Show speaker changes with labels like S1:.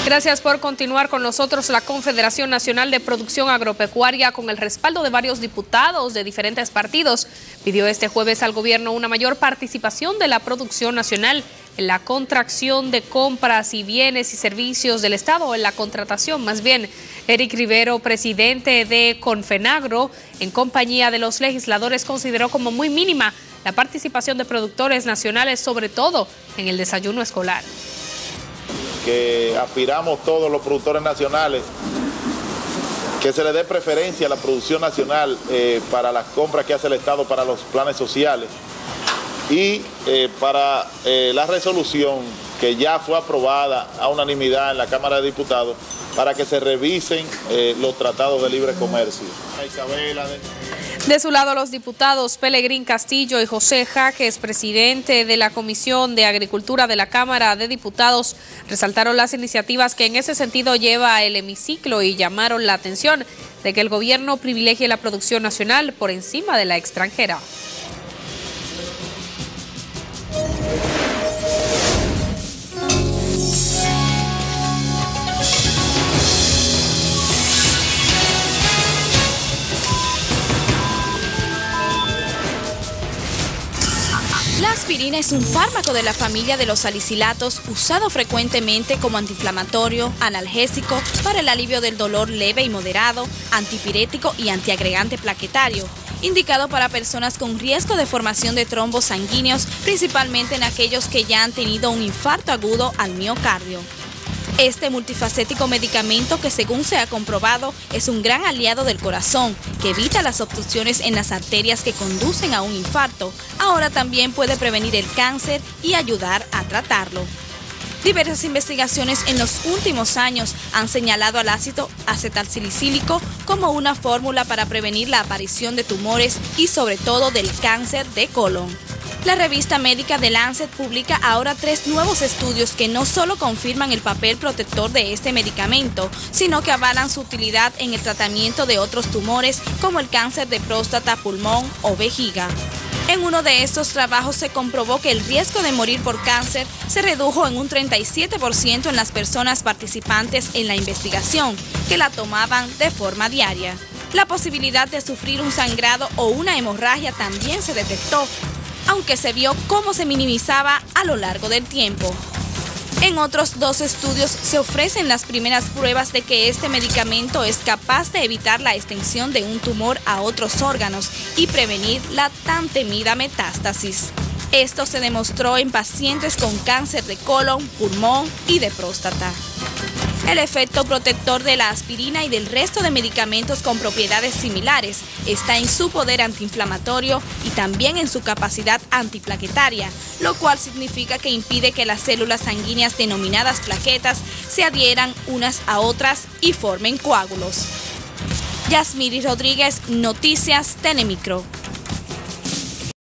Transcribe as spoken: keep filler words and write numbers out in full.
S1: Gracias por continuar con nosotros. La Confederación Nacional de Producción Agropecuaria, con el respaldo de varios diputados de diferentes partidos, pidió este jueves al gobierno una mayor participación de la producción nacional en la contracción de compras y bienes y servicios del Estado, en la contratación más bien. Eric Rivero, presidente de Confenagro, en compañía de los legisladores, consideró como muy mínima la participación de productores nacionales, sobre todo en el desayuno escolar.
S2: Que aspiramos todos los productores nacionales que se le dé preferencia a la producción nacional eh, para las compras que hace el Estado para los planes sociales y eh, para eh, la resolución que ya fue aprobada a unanimidad en la Cámara de Diputados para que se revisen eh, los tratados de libre comercio.
S1: De su lado, los diputados Pelegrín Castillo y José Jaques, presidente de la Comisión de Agricultura de la Cámara de Diputados, resaltaron las iniciativas que en ese sentido lleva el hemiciclo y llamaron la atención de que el gobierno privilegie la producción nacional por encima de la extranjera.
S3: La aspirina es un fármaco de la familia de los salicilatos usado frecuentemente como antiinflamatorio, analgésico, para el alivio del dolor leve y moderado, antipirético y antiagregante plaquetario, indicado para personas con riesgo de formación de trombos sanguíneos, principalmente en aquellos que ya han tenido un infarto agudo al miocardio. Este multifacético medicamento, que según se ha comprobado es un gran aliado del corazón, que evita las obstrucciones en las arterias que conducen a un infarto, ahora también puede prevenir el cáncer y ayudar a tratarlo. Diversas investigaciones en los últimos años han señalado al ácido acetalsalicílico como una fórmula para prevenir la aparición de tumores y sobre todo del cáncer de colon. La revista médica The Lancet publica ahora tres nuevos estudios que no solo confirman el papel protector de este medicamento, sino que avalan su utilidad en el tratamiento de otros tumores como el cáncer de próstata, pulmón o vejiga. En uno de estos trabajos se comprobó que el riesgo de morir por cáncer se redujo en un treinta y siete por ciento en las personas participantes en la investigación, que la tomaban de forma diaria. La posibilidad de sufrir un sangrado o una hemorragia también se detectó, aunque se vio cómo se minimizaba a lo largo del tiempo. En otros dos estudios se ofrecen las primeras pruebas de que este medicamento es capaz de evitar la extensión de un tumor a otros órganos y prevenir la tan temida metástasis. Esto se demostró en pacientes con cáncer de colon, pulmón y de próstata. El efecto protector de la aspirina y del resto de medicamentos con propiedades similares está en su poder antiinflamatorio y también en su capacidad antiplaquetaria, lo cual significa que impide que las células sanguíneas denominadas plaquetas se adhieran unas a otras y formen coágulos. Yasmiri Rodríguez, Noticias Telemicro.